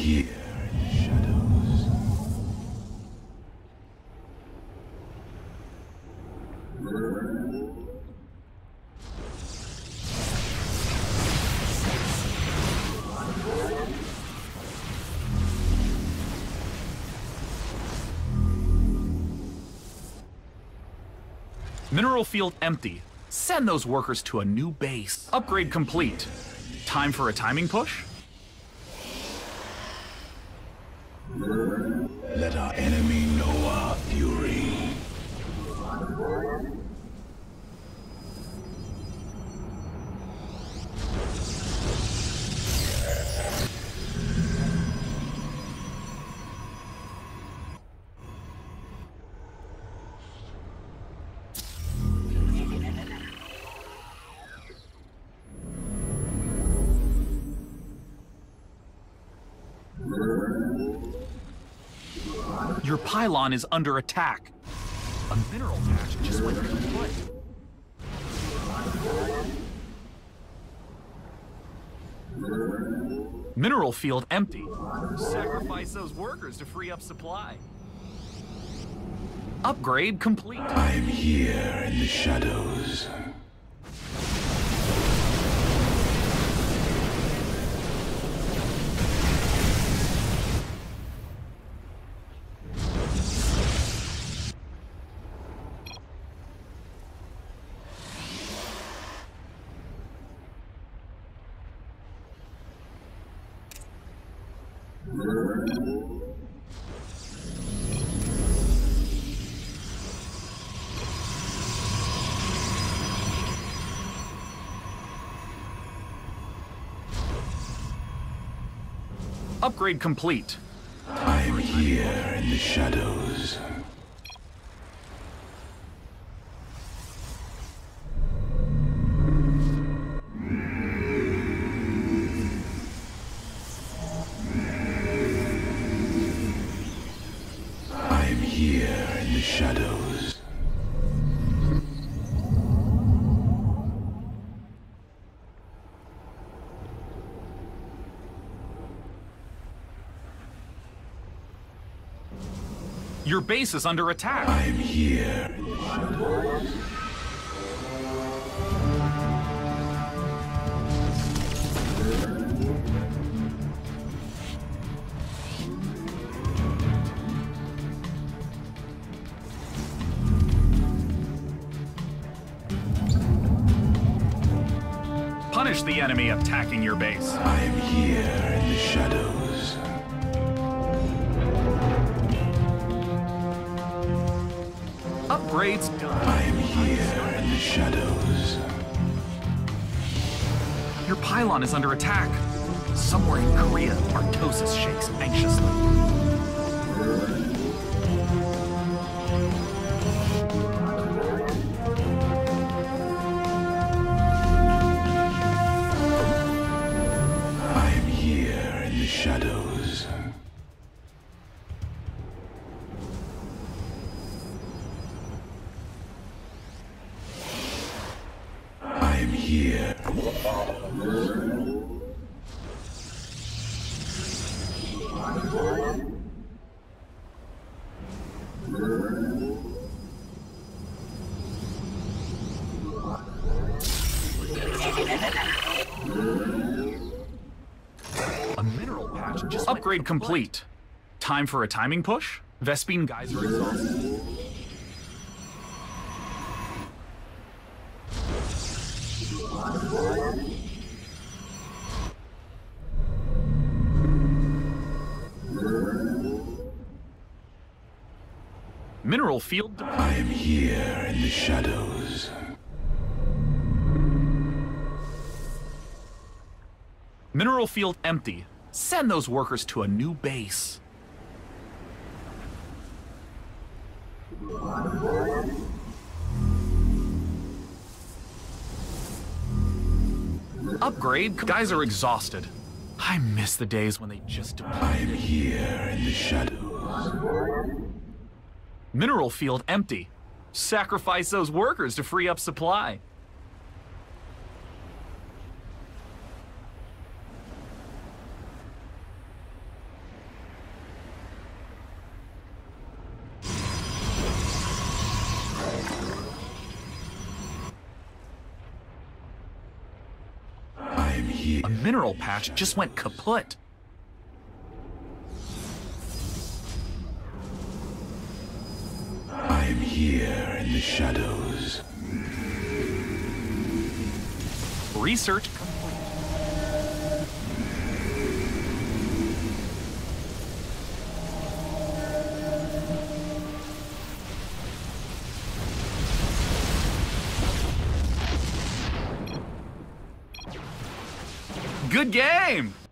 here in the shadows. Mineral field empty. Send those workers to a new base. Upgrade complete. Time for a timing push? Let our enemy know our fury. Your pylon is under attack. A mineral patch just went into play. Mineral field empty. Sacrifice those workers to free up supply. Upgrade complete. I'm here in the shadows. Upgrade complete. I'm here in the shadows. I'm here in the shadows. Your base is under attack. I'm here in the shadows. Punish the enemy attacking your base. I'm here in the shadows. Upgrades done. I'm here in the shadows. Your pylon is under attack. Somewhere in Korea, Artosis shakes anxiously. I'm here in the shadows. I'm here. A mineral patch just upgrade complete. Time for a timing push? Vespene Geyser exhausted. Mineral field. I'm here in the shadows. Mineral field empty. Send those workers to a new base. Upgrade. Guys are exhausted. I miss the days when they just deployed. I'm here in the shadows. Mineral field empty. Sacrifice those workers to free up supply. here. A mineral patch just went kaput. I am here in the shadows. Research complete. Good game!